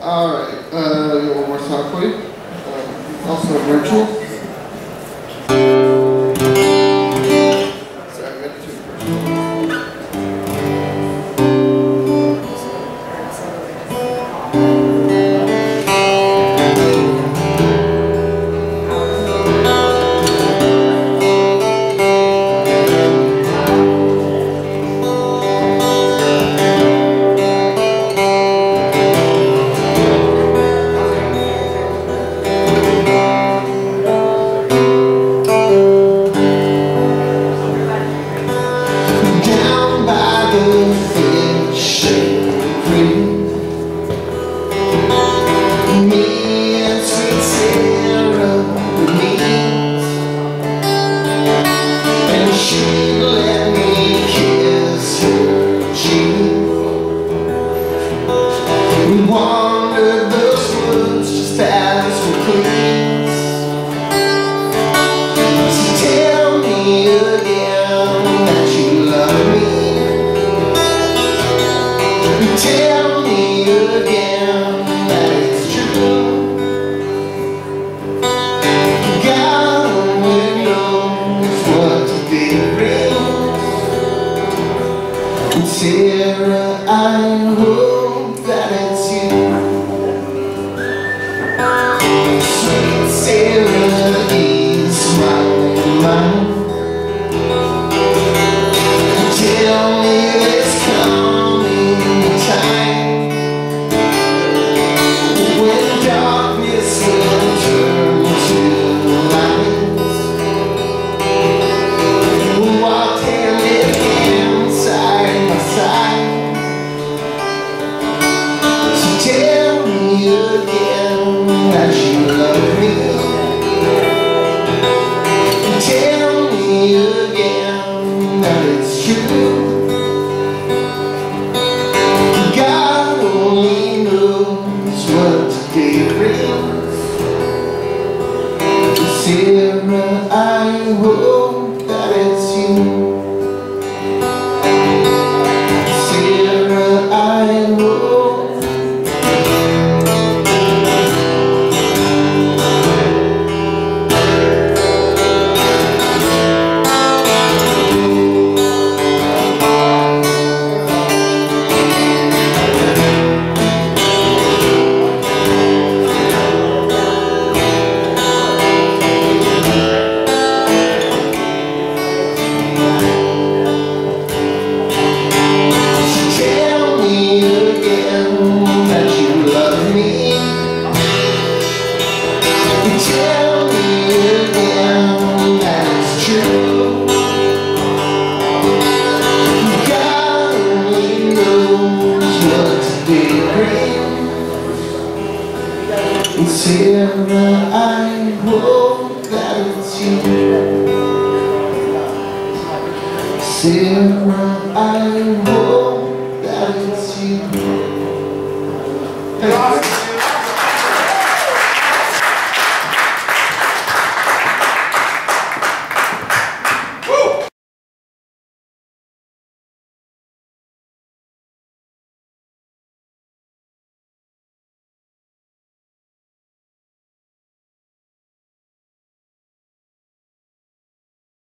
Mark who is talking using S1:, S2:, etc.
S1: Alright, got one more song for you. Also virtual. Sorry, I got two virtual.
S2: We wandered those woods just as we please. So tell me again that you love me. Tell me again that it's true. God only knows what today brings. Sarah, I hope that it's you. Sweet Sarah is my mind. Tell me there's coming a time when darkness will turn to light. We'll walk hand in hand, side by side. Tell me again that you love me. Tell me again that it's true. God only knows what today brings. Sarah, I hope that it's you. Sarah, I hope. Tell me again that it's true. God only knows what today brings. Sarah, I hope that it's you. Sarah, I hope